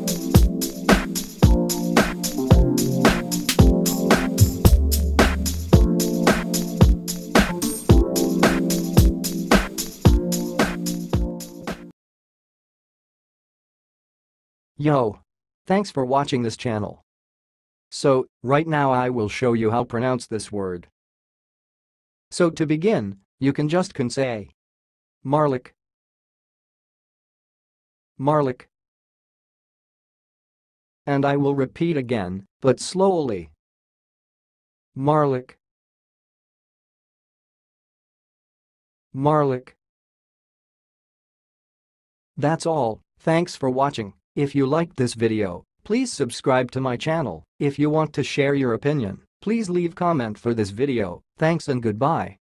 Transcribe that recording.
Yo! Thanks for watching this channel. So, right now I will show you how to pronounce this word. So to begin, you can say Marlacc, Marlacc. And I will repeat again, but slowly. Marlacc, Marlacc. That's all, thanks for watching. If you liked this video, please subscribe to my channel. If you want to share your opinion, please leave comment for this video. Thanks and goodbye.